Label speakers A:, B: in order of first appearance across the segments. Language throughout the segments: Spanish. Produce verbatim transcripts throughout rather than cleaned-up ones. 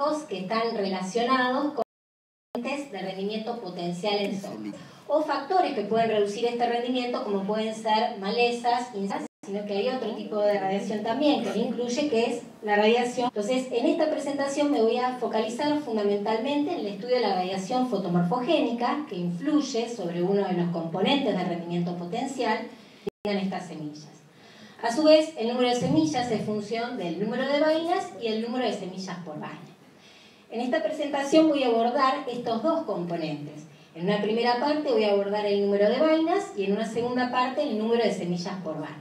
A: críticos que están relacionados con de rendimiento potencial en soja, o factores que pueden reducir este rendimiento, como pueden ser malezas, insectos, sino que hay otro tipo de radiación también que le incluye, que es la radiación. Entonces, en esta presentación me voy a focalizar fundamentalmente en el estudio de la radiación fotomorfogénica, que influye sobre uno de los componentes del rendimiento potencial en estas semillas. A su vez, el número de semillas es función del número de vainas y el número de semillas por vaina. En esta presentación voy a abordar estos dos componentes. En una primera parte voy a abordar el número de vainas y en una segunda parte el número de semillas por vaina.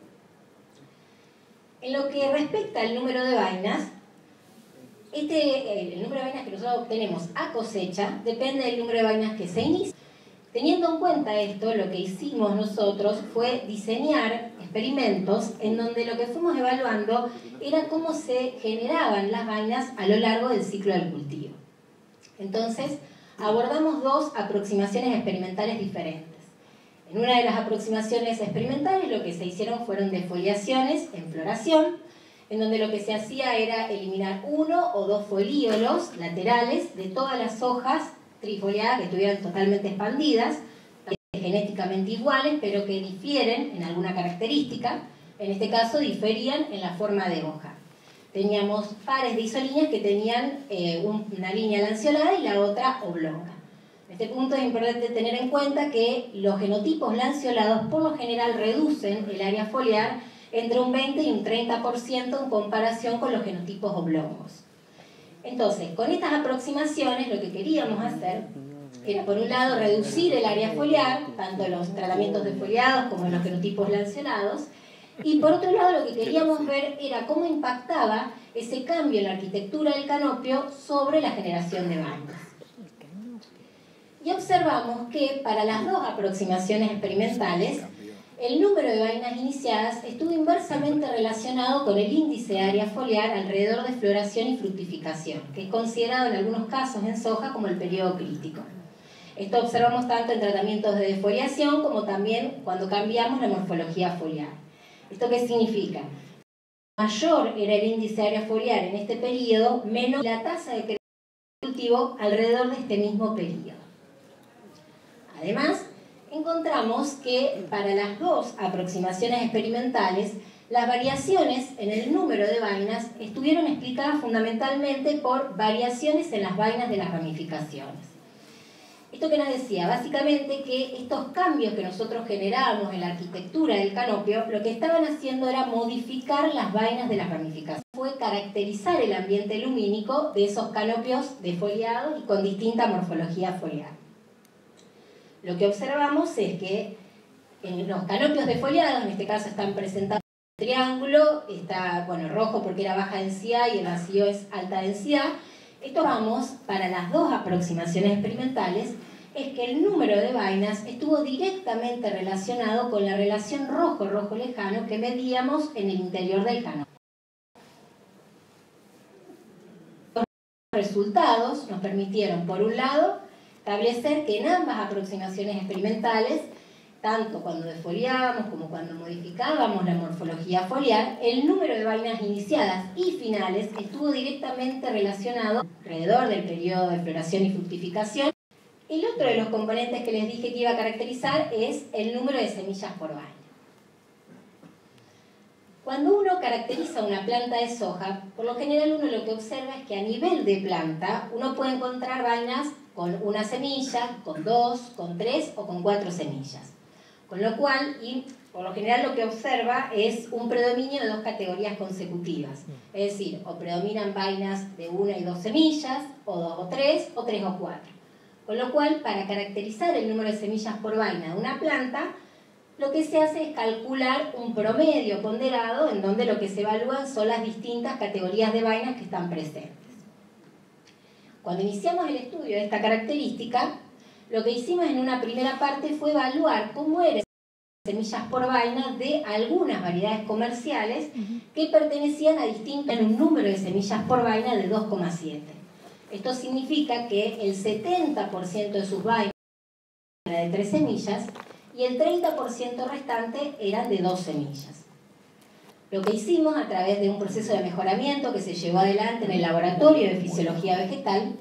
A: En lo que respecta al número de vainas, este, el número de vainas que nosotros obtenemos a cosecha depende del número de vainas que se inicia. Teniendo en cuenta esto, lo que hicimos nosotros fue diseñar experimentos en donde lo que fuimos evaluando era cómo se generaban las vainas a lo largo del ciclo del cultivo. Entonces, abordamos dos aproximaciones experimentales diferentes. En una de las aproximaciones experimentales lo que se hicieron fueron defoliaciones en floración, en donde lo que se hacía era eliminar uno o dos folíolos laterales de todas las hojas trifoliadas que estuvieran totalmente expandidas, genéticamente iguales, pero que difieren en alguna característica. En este caso diferían en la forma de hoja. Teníamos pares de isolíneas que tenían eh, una línea lanceolada y la otra oblonga. En este punto es importante tener en cuenta que los genotipos lanceolados por lo general reducen el área foliar entre un veinte y un treinta por ciento en comparación con los genotipos oblongos. Entonces, con estas aproximaciones lo que queríamos hacer era, por un lado, reducir el área foliar, tanto en los tratamientos defoliados como en los genotipos lanceolados, y por otro lado lo que queríamos ver era cómo impactaba ese cambio en la arquitectura del canopio sobre la generación de vainas. Y observamos que para las dos aproximaciones experimentales, el número de vainas iniciadas estuvo inversamente relacionado con el índice de área foliar alrededor de floración y fructificación, que es considerado en algunos casos en soja como el periodo crítico. Esto observamos tanto en tratamientos de defoliación como también cuando cambiamos la morfología foliar. ¿Esto qué significa? Mayor era el índice de área foliar en este periodo, menos la tasa de crecimiento del cultivo alrededor de este mismo periodo. Además, encontramos que para las dos aproximaciones experimentales, las variaciones en el número de vainas estuvieron explicadas fundamentalmente por variaciones en las vainas de las ramificaciones. ¿Esto qué nos decía? Básicamente que estos cambios que nosotros generábamos en la arquitectura del canopio, lo que estaban haciendo era modificar las vainas de las ramificaciones. Fue caracterizar el ambiente lumínico de esos canopios defoliados y con distinta morfología foliar. Lo que observamos es que en los canopios defoliados, en este caso están presentados en triángulo, está, bueno, rojo porque era baja densidad y el vacío es alta densidad. Esto vamos, para las dos aproximaciones experimentales, es que el número de vainas estuvo directamente relacionado con la relación rojo-rojo lejano que medíamos en el interior del canopio. Los resultados nos permitieron, por un lado, establecer que en ambas aproximaciones experimentales, tanto cuando defoliábamos como cuando modificábamos la morfología foliar, el número de vainas iniciadas y finales estuvo directamente relacionado alrededor del periodo de floración y fructificación. El otro de los componentes que les dije que iba a caracterizar es el número de semillas por vaina. Cuando uno caracteriza una planta de soja, por lo general uno lo que observa es que a nivel de planta uno puede encontrar vainas con una semilla, con dos, con tres o con cuatro semillas. Con lo cual, y por lo general lo que observa es un predominio de dos categorías consecutivas. Es decir, o predominan vainas de una y dos semillas, o dos o tres, o tres o cuatro. Con lo cual, para caracterizar el número de semillas por vaina de una planta, lo que se hace es calcular un promedio ponderado en donde lo que se evalúan son las distintas categorías de vainas que están presentes. Cuando iniciamos el estudio de esta característica, lo que hicimos en una primera parte fue evaluar cómo eran las semillas por vaina de algunas variedades comerciales que pertenecían a distintos en un número de semillas por vaina de dos coma siete. Esto significa que el setenta por ciento de sus vainas eran de tres semillas y el treinta por ciento restante eran de dos semillas. Lo que hicimos a través de un proceso de mejoramiento que se llevó adelante en el laboratorio de fisiología vegetal